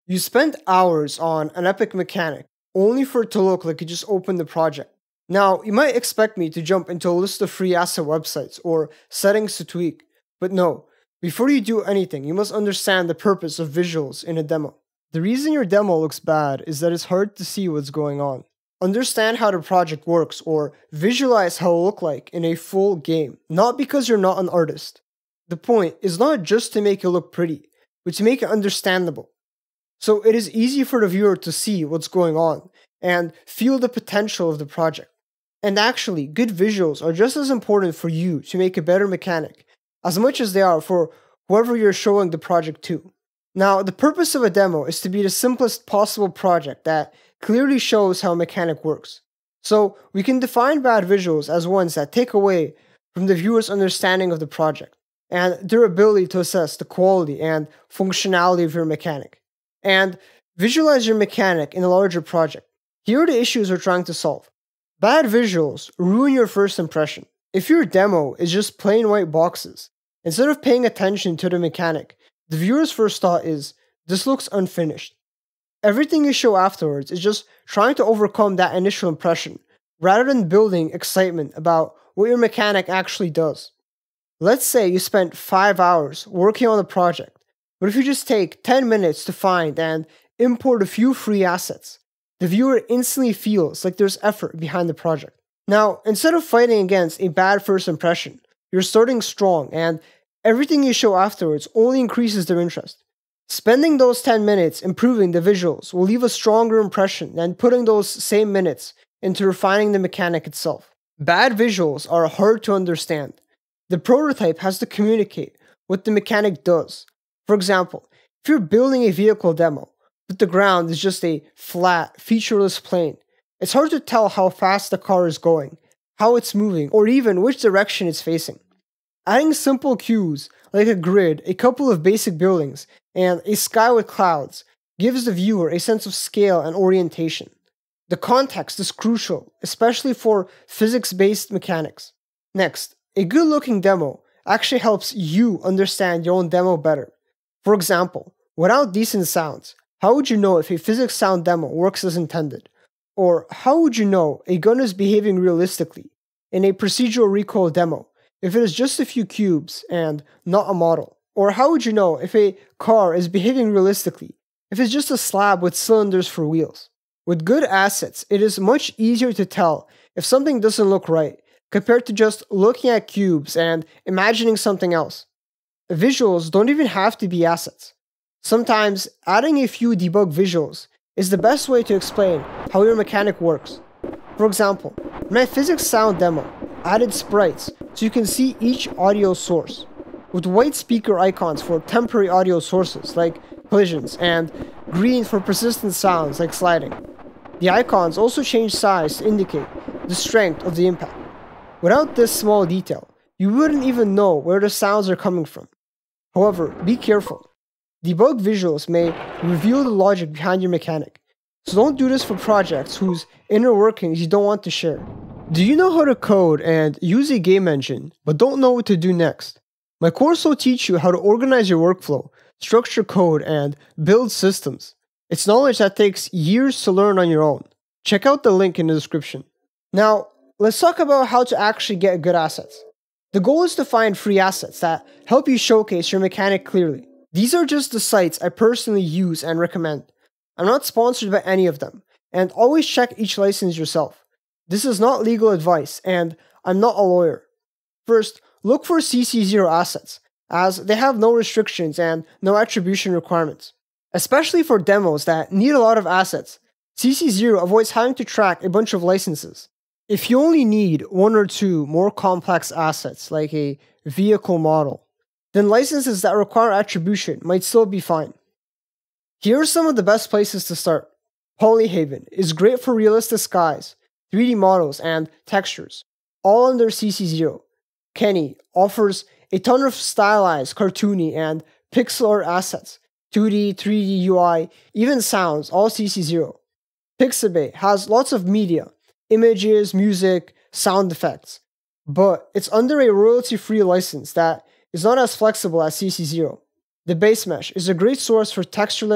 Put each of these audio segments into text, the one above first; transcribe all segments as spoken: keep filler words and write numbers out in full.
You spent hours on an epic mechanic, only for it to look like you just opened the project. Now, you might expect me to jump into a list of free asset websites or settings to tweak, but no. Before you do anything, you must understand the purpose of visuals in a demo. The reason your demo looks bad is that it's hard to see what's going on. Understand how the project works or visualize how it'll look like in a full game, not because you're not an artist. The point is not just to make it look pretty, but to make it understandable. So it is easy for the viewer to see what's going on and feel the potential of the project. And actually, good visuals are just as important for you to make a better mechanic, as much as they are for whoever you're showing the project to. Now, the purpose of a demo is to be the simplest possible project that clearly shows how a mechanic works. So we can define bad visuals as ones that take away from the viewer's understanding of the project and their ability to assess the quality and functionality of your mechanic. And visualize your mechanic in a larger project. Here are the issues we're trying to solve. Bad visuals ruin your first impression. If your demo is just plain white boxes, instead of paying attention to the mechanic, the viewer's first thought is, this looks unfinished. Everything you show afterwards is just trying to overcome that initial impression, rather than building excitement about what your mechanic actually does. Let's say you spent five hours working on a project, but if you just take ten minutes to find and import a few free assets, the viewer instantly feels like there's effort behind the project. Now, instead of fighting against a bad first impression, you're starting strong, and everything you show afterwards only increases their interest. Spending those ten minutes improving the visuals will leave a stronger impression than putting those same minutes into refining the mechanic itself. Bad visuals are hard to understand. The prototype has to communicate what the mechanic does. For example, if you're building a vehicle demo, but the ground is just a flat, featureless plane, it's hard to tell how fast the car is going, how it's moving, or even which direction it's facing. Adding simple cues like a grid, a couple of basic buildings, and a sky with clouds gives the viewer a sense of scale and orientation. The context is crucial, especially for physics-based mechanics. Next, a good-looking demo actually helps you understand your own demo better. For example, without decent sounds, how would you know if a physics sound demo works as intended? Or how would you know a gun is behaving realistically in a procedural recoil demo if it is just a few cubes and not a model? Or how would you know if a car is behaving realistically if it's just a slab with cylinders for wheels? With good assets, it is much easier to tell if something doesn't look right compared to just looking at cubes and imagining something else. Visuals don't even have to be assets. Sometimes, adding a few debug visuals is the best way to explain how your mechanic works. For example, my physics sound demo added sprites so you can see each audio source, with white speaker icons for temporary audio sources like collisions and green for persistent sounds like sliding. The icons also change size to indicate the strength of the impact. Without this small detail, you wouldn't even know where the sounds are coming from. However, be careful. Debug visuals may reveal the logic behind your mechanic, so don't do this for projects whose inner workings you don't want to share. Do you know how to code and use a game engine, but don't know what to do next? My course will teach you how to organize your workflow, structure code, and build systems. It's knowledge that takes years to learn on your own. Check out the link in the description. Now, let's talk about how to actually get good assets. The goal is to find free assets that help you showcase your mechanic clearly. These are just the sites I personally use and recommend. I'm not sponsored by any of them, and always check each license yourself. This is not legal advice, and I'm not a lawyer. First, look for C C zero assets, as they have no restrictions and no attribution requirements. Especially for demos that need a lot of assets, C C zero avoids having to track a bunch of licenses. If you only need one or two more complex assets, like a vehicle model, then licenses that require attribution might still be fine. Here are some of the best places to start. Polyhaven is great for realistic skies, three D models, and textures, all under C C zero. Kenny offers a ton of stylized, cartoony, and pixel art assets, two D, three D U I, even sounds, all C C zero. Pixabay has lots of media, images, music, sound effects, but it's under a royalty-free license that is not as flexible as C C zero. The base mesh is a great source for textureless,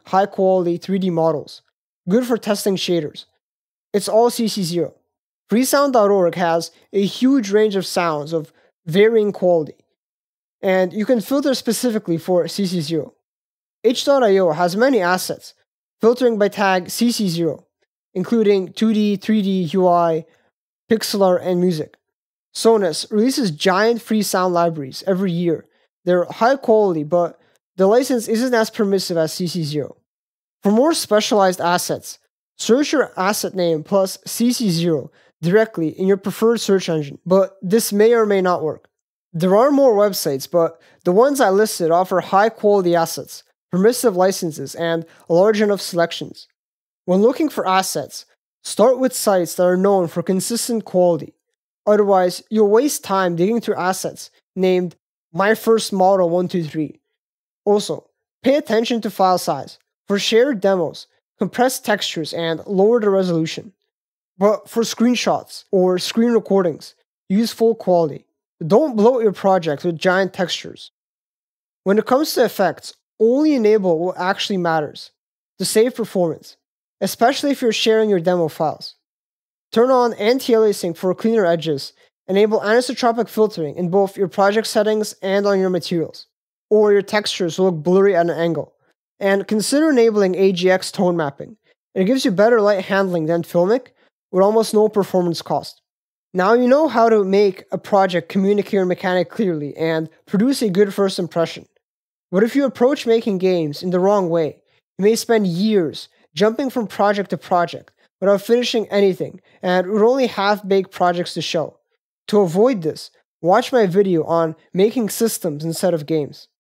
high quality three D models, good for testing shaders. It's all C C zero. Freesound dot org has a huge range of sounds of varying quality, and you can filter specifically for C C zero. H dot i o has many assets, filtering by tag C C zero, including two D, three D, U I, pixel art, and music. Sonus releases giant free sound libraries every year. They're high quality, but the license isn't as permissive as C C zero. For more specialized assets, search your asset name plus C C zero directly in your preferred search engine, but this may or may not work. There are more websites, but the ones I listed offer high quality assets, permissive licenses, and large enough selections. When looking for assets, start with sites that are known for consistent quality. Otherwise, you'll waste time digging through assets named My First Model one two three. Also, pay attention to file size. For shared demos, compress textures and lower the resolution. But for screenshots or screen recordings, use full quality. Don't bloat your project with giant textures. When it comes to effects, only enable what actually matters to save performance, especially if you're sharing your demo files. Turn on anti-aliasing for cleaner edges. Enable anisotropic filtering in both your project settings and on your materials, or your textures will look blurry at an angle. And consider enabling A G X tone mapping. It gives you better light handling than Filmic, with almost no performance cost. Now you know how to make a project communicate your mechanic clearly and produce a good first impression. But if you approach making games in the wrong way, you may spend years jumping from project to project without finishing anything and with only half-baked projects to show. To avoid this, watch my video on making systems instead of games.